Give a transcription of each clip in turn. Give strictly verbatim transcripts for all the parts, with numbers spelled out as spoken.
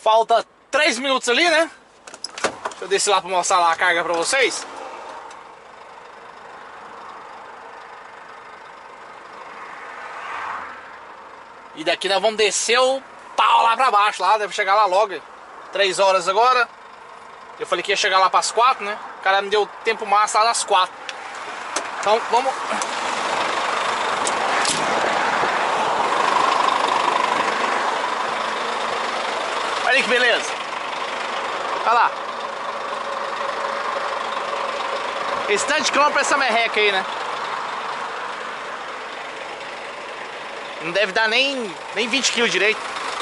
Falta três minutos ali, né? Deixa eu descer lá pra mostrar lá a carga pra vocês. E daqui nós vamos descer o pau lá pra baixo, lá, deve chegar lá logo. Três horas agora. Eu falei que ia chegar lá pras quatro, né? O cara me deu tempo massa lá das quatro. Então vamos. Olha aí que beleza. Olha lá. Esse tanto de quilômetro pra essa merreca aí, né? Não deve dar nem, nem vinte quilos direito.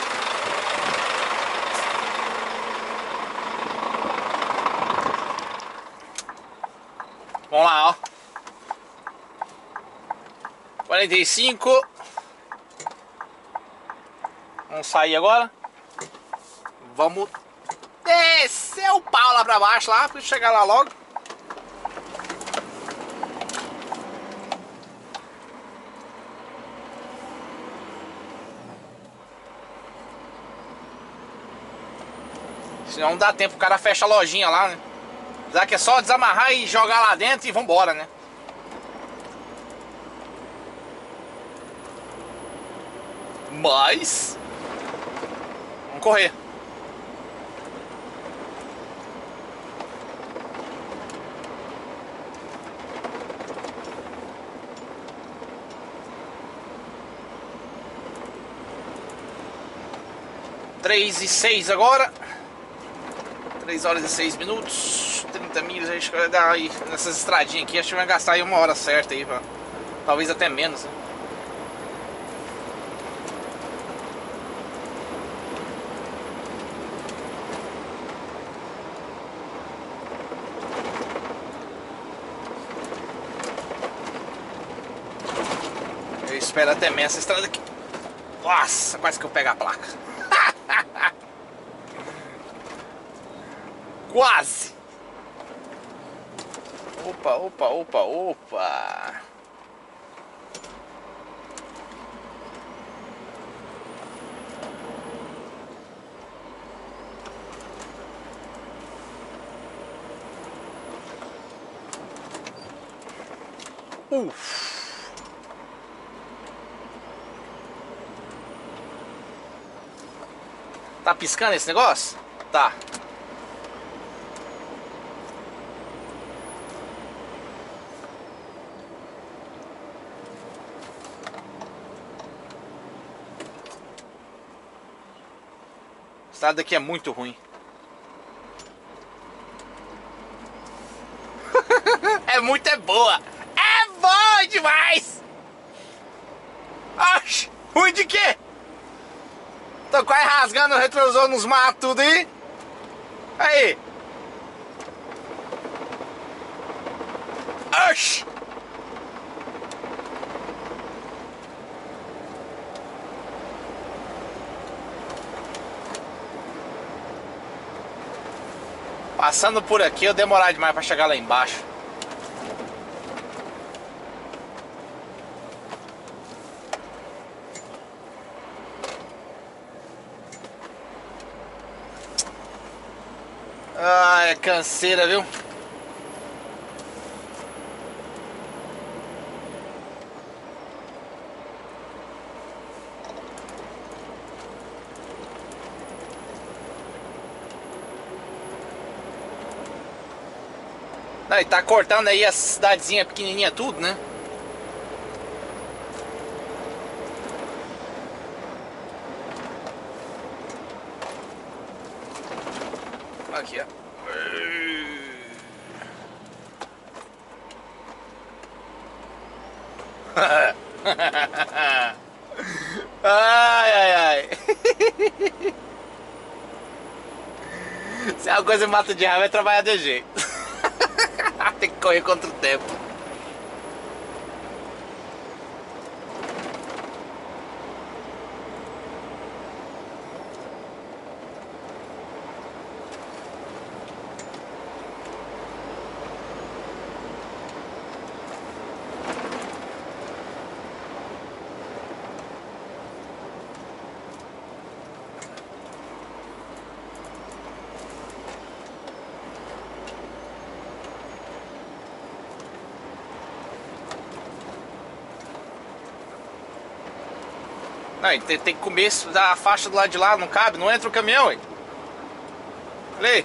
Vamos lá, ó. quarenta e cinco. Vamos sair agora. Vamos descer o pau lá pra baixo, lá, pra chegar lá logo. Senão não dá tempo, o cara fecha a lojinha lá, né? Já que é só desamarrar e jogar lá dentro e vambora, né? Mas vamos correr. Três e seis agora. Três horas e seis minutos. Trinta milhas, acho que vai dar aí nessas estradinhas aqui. Acho que vai gastar aí uma hora certa aí, pra... talvez até menos, né? Eu espero até menos essa estrada aqui. Nossa, quase que eu pego a placa. Quase. Opa, opa, opa, opa. Uf. Tá piscando esse negócio? Tá. A estrada daqui é muito ruim. É muito é boa. É boa demais. Oxi, ruim de quê? Tô quase rasgando o retrovisor nos matos tudo aí. Aí. Oxi. Passando por aqui eu demorar demais pra chegar lá embaixo. Ah, é canseira, viu? Não, e tá cortando aí a cidadezinha pequenininha tudo, né? Aqui, ó. Ai, ai, ai. Se é uma coisa que mata de raiva é trabalhar de jeito. Tem que correr contra o tempo. Não, tem, tem que comer da faixa do lado de lá, não cabe, não entra o caminhão, hein? Olha aí.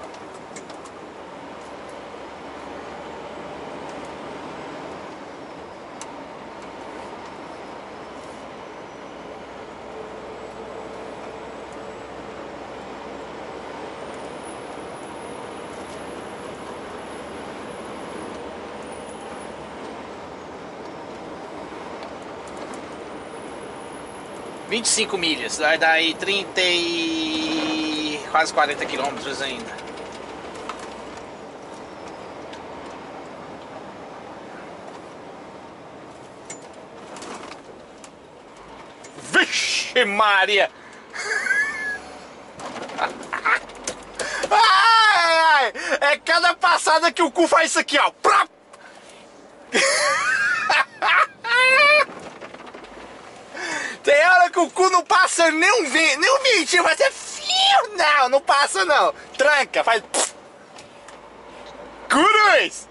vinte e cinco milhas, vai dar aí trinta e quase quarenta quilômetros ainda. Vixe Maria! Ai, ai, é cada passada que o cu faz isso aqui, ó. Tem hora que o cu não passa nem um vento, nem um ventinho, vai ser fio. Não, não passa não. Tranca, faz. Cruz!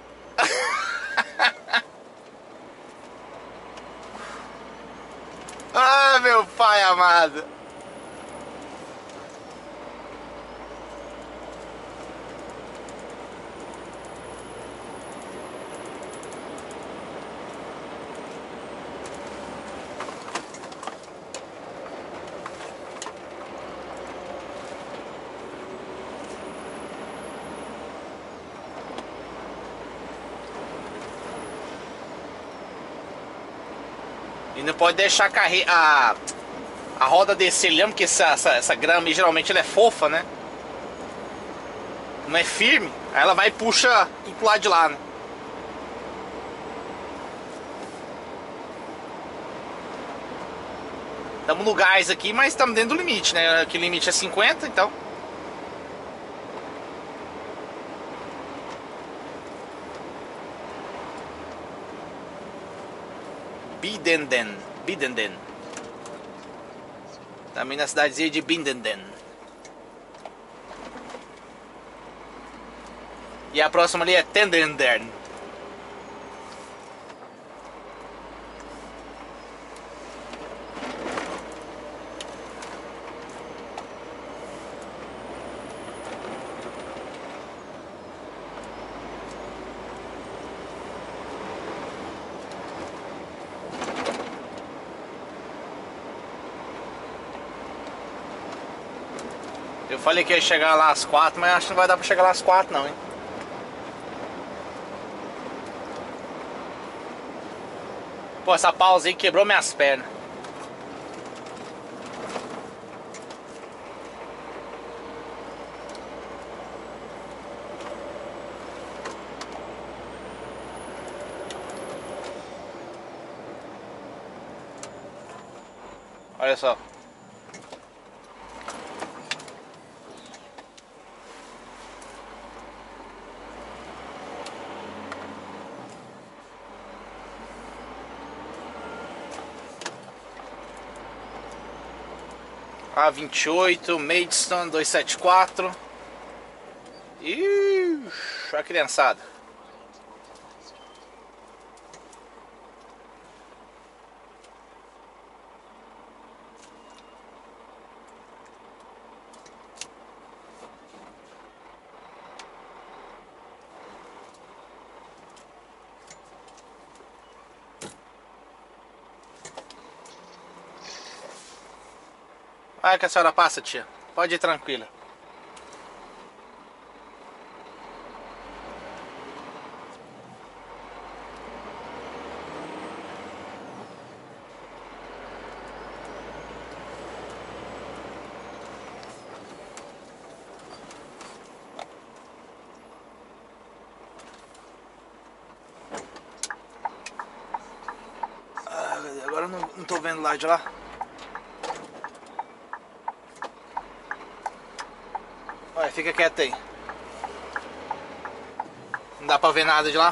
Ah, meu pai amado. E não pode deixar a, carre... a... a roda descer ali, porque essa, essa, essa grama geralmente ela é fofa, né? Não é firme, aí ela vai e puxa tudo pro lado de lá, né? Estamos no gás aqui, mas estamos dentro do limite, né? Aqui o limite é cinquenta, então... Bidenden, Bidenden. Também na cidadezinha de Bidenden. E a próxima ali é Tendendern. Eu falei que ia chegar lá às quatro, mas acho que não vai dar pra chegar lá às quatro não, hein? Pô, essa pausa aí quebrou minhas pernas. Olha só. A vinte e oito, Maidstone duzentos e setenta e quatro. Ixi, a criançada. Vai que a senhora passa, tia. Pode ir tranquila. Ah, agora eu não, não tô vendo lá de lá. Olha, fica quieto aí. Não dá pra ver nada de lá.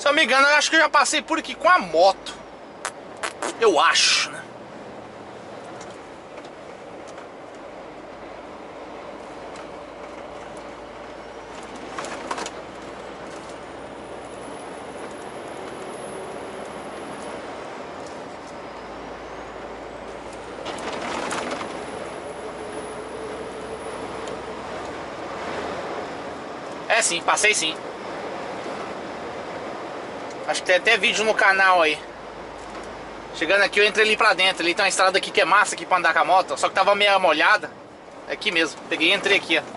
eu não me engano, eu acho que eu já passei por aqui com a moto. Eu acho, né? É sim, passei sim. Acho que tem até vídeo no canal aí. Chegando aqui eu entrei ali pra dentro. Ali tem uma estrada aqui que é massa aqui pra andar com a moto. Só que tava meio molhada. É aqui mesmo, peguei e entrei aqui, ó.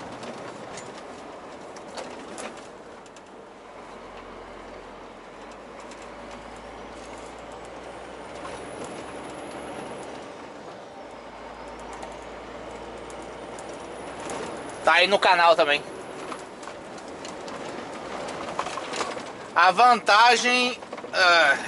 Tá aí no canal também. A vantagem uh,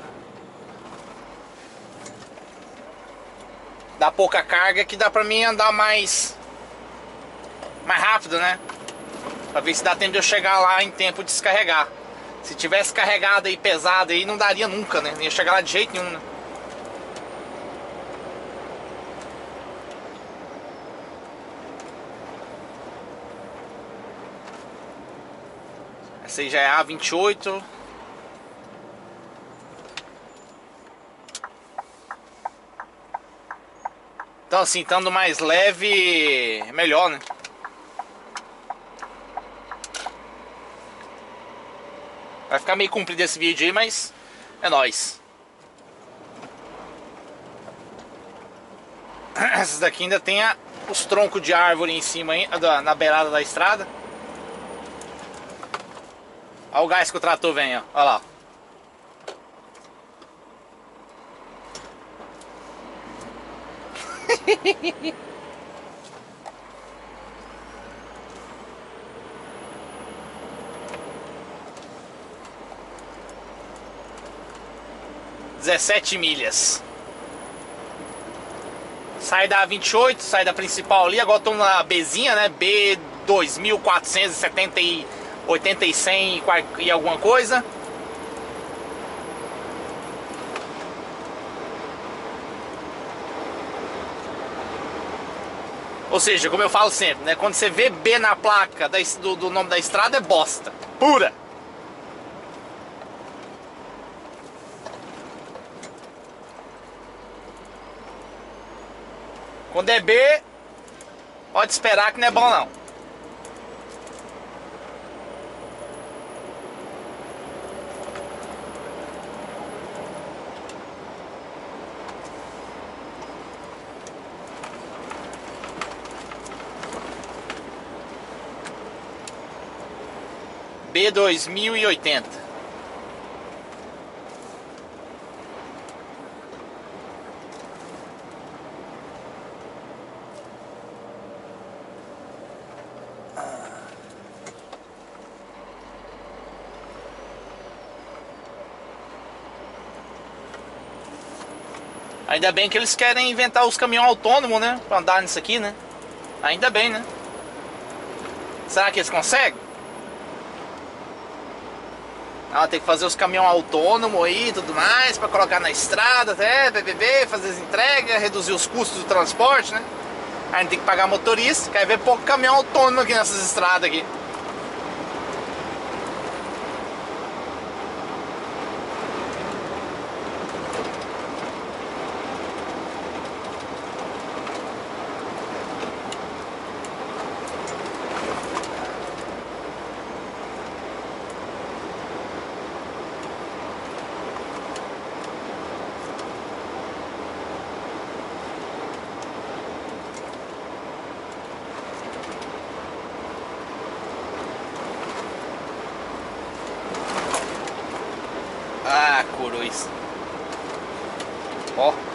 da pouca carga é que dá pra mim andar mais mais rápido, né? Pra ver se dá tempo de eu chegar lá em tempo de descarregar. Se tivesse carregado aí pesado aí, não daria nunca, né? Não ia chegar lá de jeito nenhum, né? Essa aí já é a vinte e oito. Então assim, estando mais leve, melhor, né? Vai ficar meio comprido esse vídeo aí, mas é nóis. Essas daqui ainda tem a, os troncos de árvore em cima, aí, na beirada da estrada. Olha o gás que o trator vem, ó. Olha lá. dezessete milhas. Sai da vinte e oito, sai da principal ali. Agora estou na Bzinha, né? B dois mil quatrocentos e setenta e oitenta e cem e alguma coisa. Ou seja, como eu falo sempre, né? Quando você vê B na placa da, do, do nome da estrada, é bosta pura. Quando é B, pode esperar que não é bom não. B dois mil e oitenta. Ainda bem que eles querem inventar os caminhões autônomos, né? Pra andar nisso aqui, né? Ainda bem, né? Será que eles conseguem? Ah, tem que fazer os caminhões autônomos aí e tudo mais, pra colocar na estrada, até, B B B, fazer as entregas, reduzir os custos do transporte, né? Aí a gente tem que pagar motorista, quer ver pouco caminhão autônomo aqui nessas estradas aqui. Ah, corois. Ó.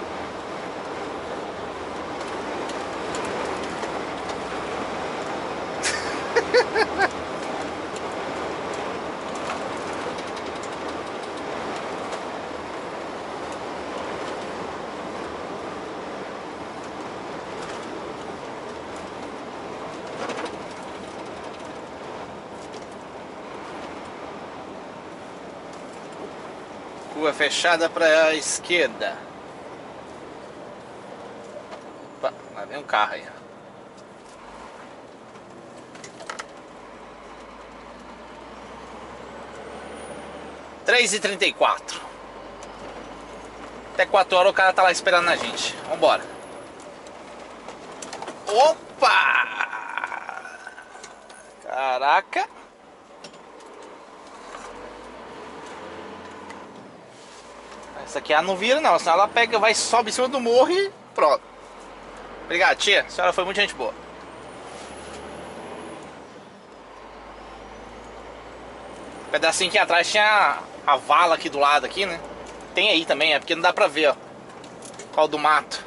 Curva fechada para a esquerda. Opa, lá vem um carro aí. três e trinta e quatro. Até quatro horas o cara tá lá esperando a gente. Vambora. Opa! Caraca. Essa aqui ela não vira não, senão ela pega, vai, sobe em cima do morro e pronto. Obrigado, tia. A senhora foi muito gente boa. Um pedacinho aqui atrás tinha a vala aqui do lado aqui, né? Tem aí também, é porque não dá pra ver, ó. Qual do mato.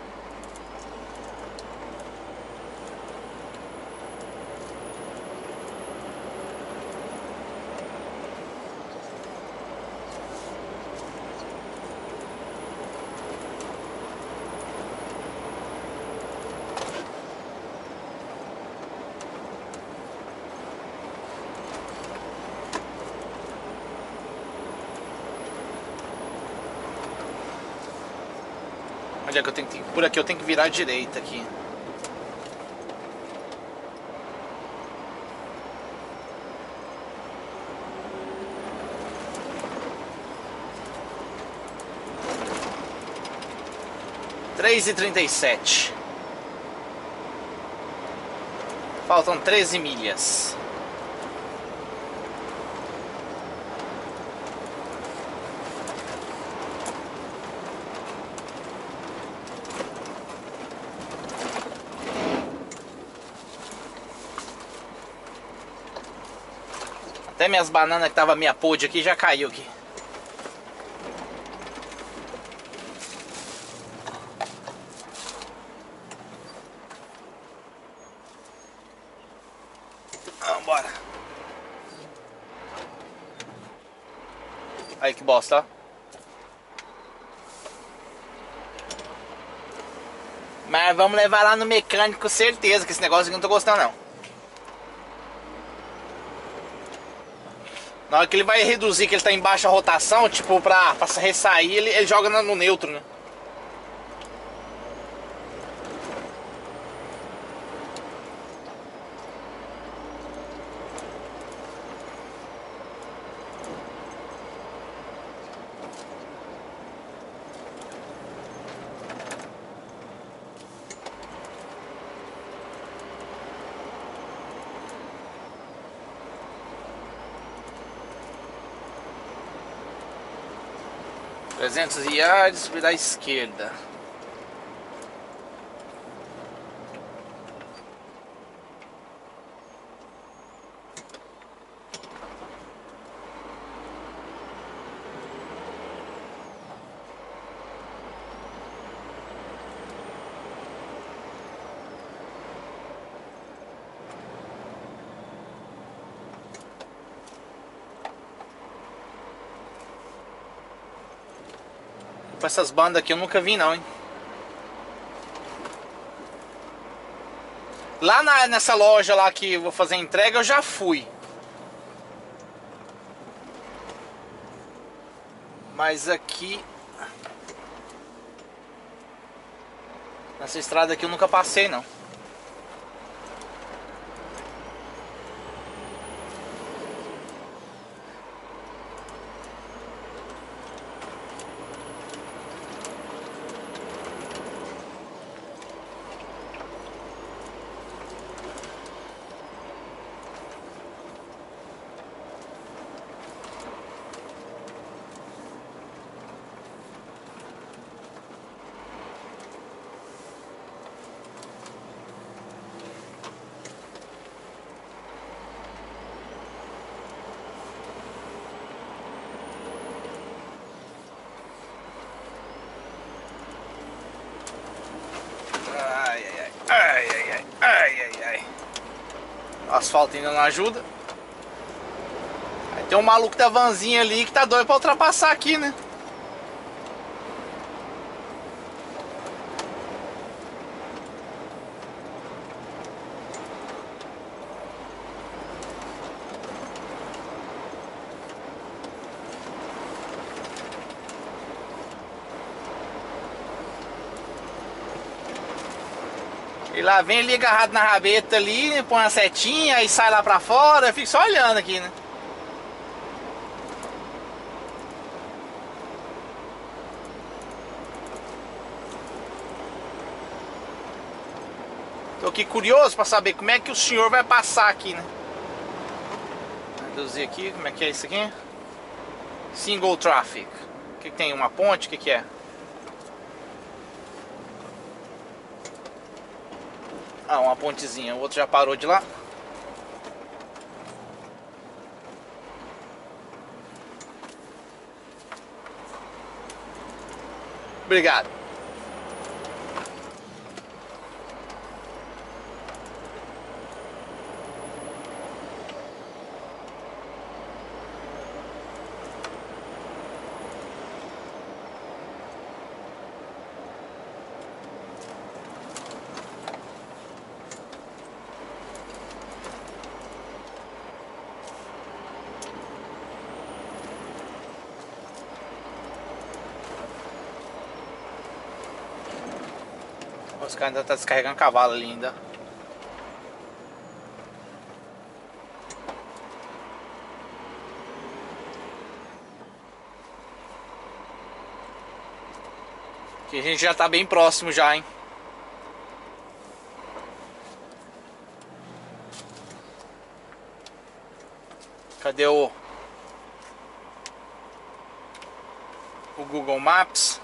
Onde é que eu tenho que... Por aqui eu tenho que virar à direita aqui. três e trinta e sete. Faltam treze milhas. Até minhas bananas que tava meia podre aqui já caiu aqui. Vambora. Aí que bosta, ó. Mas vamos levar lá no mecânico com certeza, que esse negócio aqui eu não tô gostando não. Na hora que ele vai reduzir, que ele tá em baixa rotação, tipo, pra, pra ressair, ele, ele joga no, no neutro, né? trezentos yards, virar à esquerda. Essas bandas aqui eu nunca vi não, hein? Lá na, nessa loja lá que eu vou fazer a entrega eu já fui. Mas aqui... Nessa estrada aqui eu nunca passei não. Ai, ai, ai, ai, ai, ai. O asfalto ainda não ajuda. Aí tem um maluco da vanzinha ali que tá doido pra ultrapassar aqui, né? E lá vem ele agarrado na rabeta ali, põe uma setinha, aí sai lá pra fora, eu fico só olhando aqui, né? Tô aqui curioso pra saber como é que o senhor vai passar aqui, né? Reduzir aqui, como é que é isso aqui? Single traffic. O que, que tem? Uma ponte? O que, que é? Ah, uma pontezinha. O outro já parou de lá. Obrigado. Os caras ainda estão descarregando cavalo ali ainda. Aqui a gente já tá bem próximo já, hein? Cadê o... o Google Maps?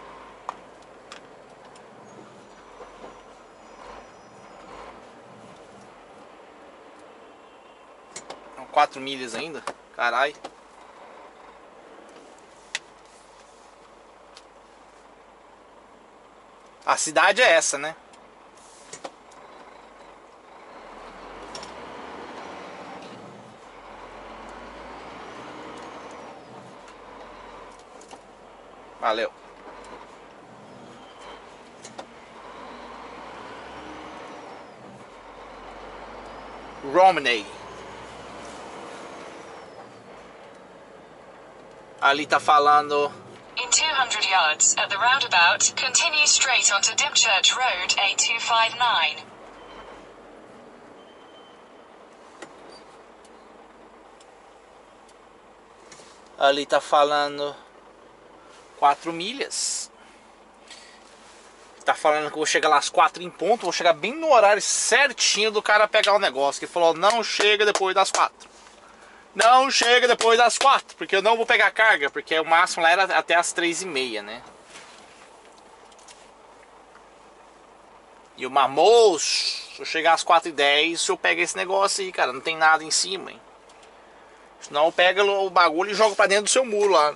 Quatro milhas ainda? Carai. A cidade é essa, né? Valeu. Romney. Ali tá falando. In two hundred yards at the roundabout, continue straight onto Dymchurch Road A two five nine. Ali tá falando quatro milhas. Tá falando que eu vou chegar lá às quatro em ponto. Vou chegar bem no horário certinho do cara pegar o negócio. Que falou, não chega depois das quatro. Não chega depois das quatro, porque eu não vou pegar carga, porque o máximo lá era até as três e meia, né? E o Marmoço, se eu chegar às quatro e dez, eu pego esse negócio aí, cara, não tem nada em cima, hein? Senão pega o bagulho e joga pra dentro do seu muro lá, né?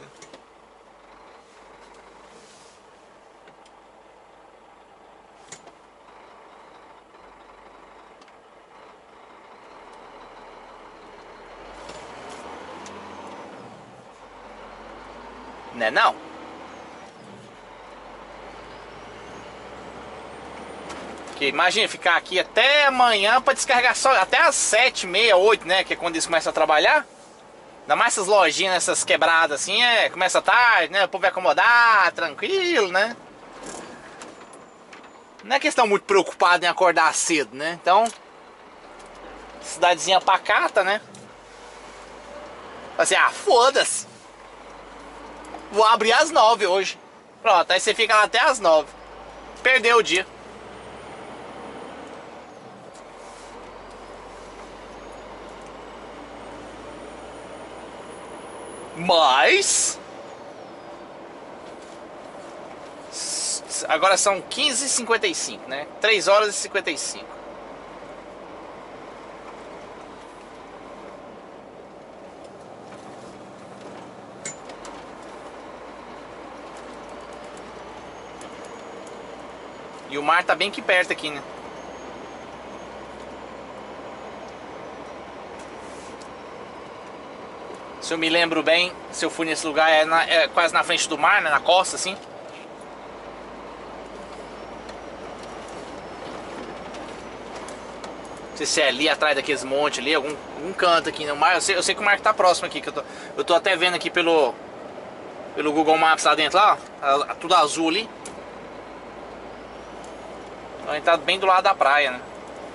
Né não? Porque imagina ficar aqui até amanhã pra descarregar só até as sete, meia, oito, né? Que é quando eles começam a trabalhar. Ainda mais essas lojinhas, essas quebradas assim, é, começa tarde, né? O povo vai acomodar, tranquilo, né? Não é que eles estão muito preocupados em acordar cedo, né? Então, cidadezinha pacata, né? Assim, ah, foda-se. Vou abrir às nove hoje. Pronto, aí você fica lá até às nove. Perdeu o dia. Mas... agora são quinze e cinquenta e cinco, né? três horas e cinquenta e cinco. E o mar tá bem aqui perto aqui, né? Se eu me lembro bem, se eu fui nesse lugar, é, na, é quase na frente do mar, né? Na costa, assim. Não sei se é ali atrás daqueles montes ali, algum, algum canto aqui no mar. Eu sei, eu sei que o mar tá próximo aqui, que eu tô, eu tô até vendo aqui pelo, pelo Google Maps lá dentro, lá, ó, tudo azul ali. Então a gente tá bem do lado da praia, né?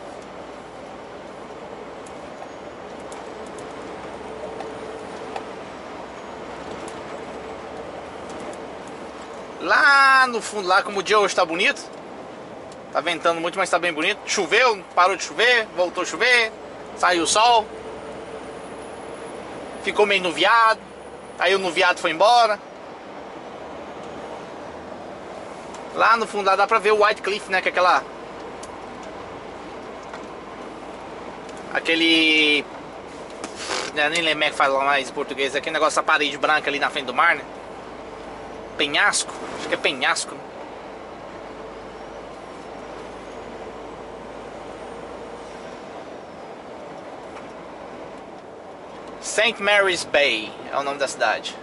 Lá no fundo, lá como o dia hoje tá bonito. Tá ventando muito, mas tá bem bonito. Choveu, parou de chover, voltou a chover. Saiu o sol. Ficou meio nuviado. Aí o nuviado foi embora. Lá no fundo lá dá pra ver o White Cliff, né? Que é aquela... Aquele... Eu nem lembro como é que fala mais em português. Aquele negócio da parede branca ali na frente do mar, né? Penhasco? Acho que é penhasco. Saint Mary's Bay é o nome da cidade.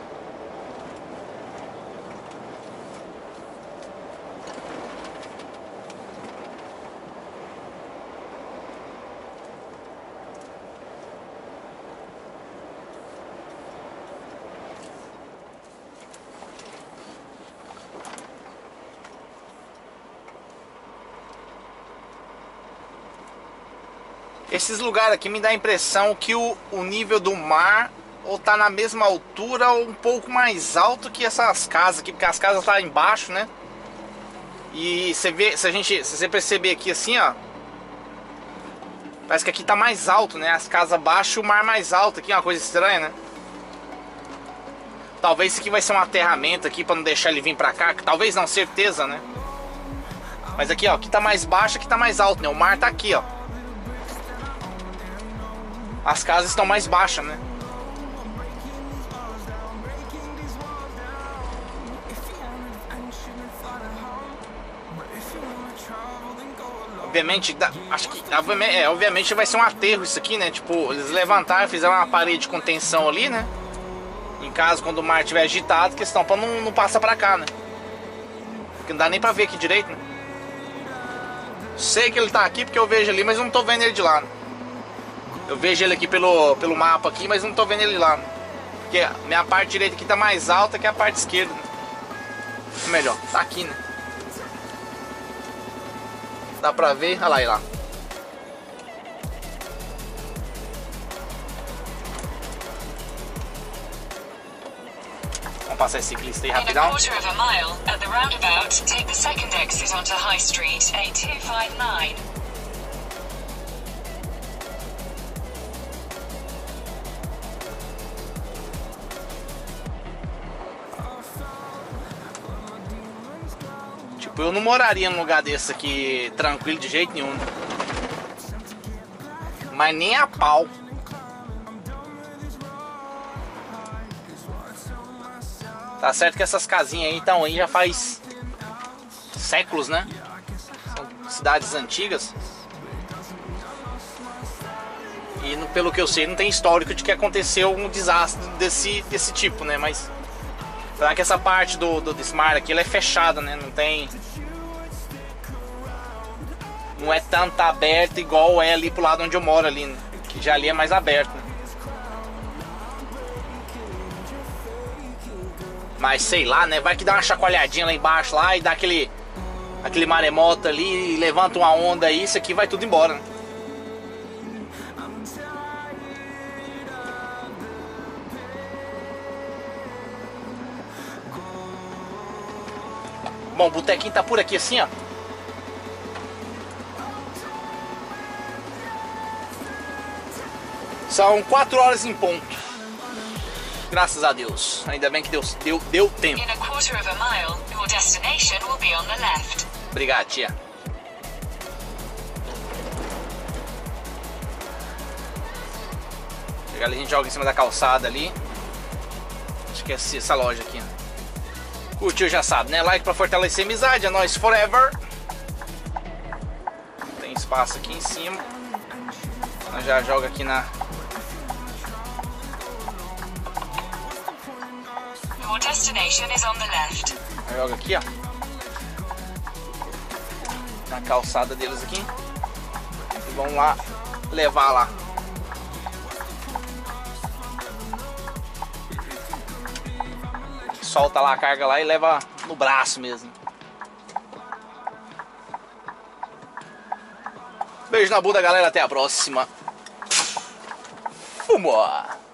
Esses lugares aqui me dá a impressão que o, o nível do mar ou tá na mesma altura ou um pouco mais alto que essas casas aqui, porque as casas tá embaixo, né? E você vê, se a gente, se você perceber aqui assim, ó, parece que aqui tá mais alto, né? As casas abaixo, o mar mais alto aqui, uma coisa estranha, né? Talvez isso aqui vai ser um aterramento aqui pra não deixar ele vir pra cá, que talvez não, certeza, né? Mas aqui, ó, aqui tá mais baixo, aqui tá mais alto, né? O mar tá aqui, ó. As casas estão mais baixas, né? Obviamente, acho que obviamente, é, obviamente vai ser um aterro isso aqui, né? Tipo, eles levantaram, fizeram uma parede de contenção ali, né? Em caso, quando o mar estiver agitado, questão pra não, não passar pra cá, né? Porque não dá nem pra ver aqui direito, né? Sei que ele tá aqui porque eu vejo ali, mas não tô vendo ele de lá, né? Eu vejo ele aqui pelo, pelo mapa aqui, mas não tô vendo ele lá, né? Porque a minha parte direita aqui tá mais alta que a parte esquerda, né? Ou melhor, tá aqui, né? Dá pra ver, olha lá, olha lá. Vamos passar esse ciclista aí rapidão. In a quarter of a mile, at the roundabout, take the second exit onto High Street A two five nine. Tipo, eu não moraria num lugar desse aqui tranquilo de jeito nenhum. Mas nem a pau. Tá certo que essas casinhas aí estão aí já faz séculos, né? São cidades antigas. E pelo que eu sei não tem histórico de que aconteceu um desastre desse, desse tipo, né? Mas será que essa parte do, do desse mar aqui ela é fechada, né? Não tem... Não é tanto aberto igual é ali pro lado onde eu moro ali, né? Que já ali é mais aberto, né? Mas sei lá, né? Vai que dá uma chacoalhadinha lá embaixo lá e dá aquele... Aquele maremoto ali e levanta uma onda aí, isso aqui vai tudo embora, né? Bom, o botequinho tá por aqui assim, ó. São quatro horas em ponto. Graças a Deus. Ainda bem que deu, deu, deu tempo. In a quarter of a mile, your destination will be on the left. Obrigado, tia. Chegar ali, a gente joga em cima da calçada ali. Acho que é essa loja aqui, ó. Curtiu, já sabe, né? Like pra fortalecer a amizade, é nóis forever. Tem espaço aqui em cima. Nós já joga aqui na... Your destination is on the left. Joga aqui, ó. Na calçada deles aqui. E vamos lá levar lá. Solta lá a carga lá e leva no braço mesmo. beijo na bunda, galera. Até a próxima. Fumou!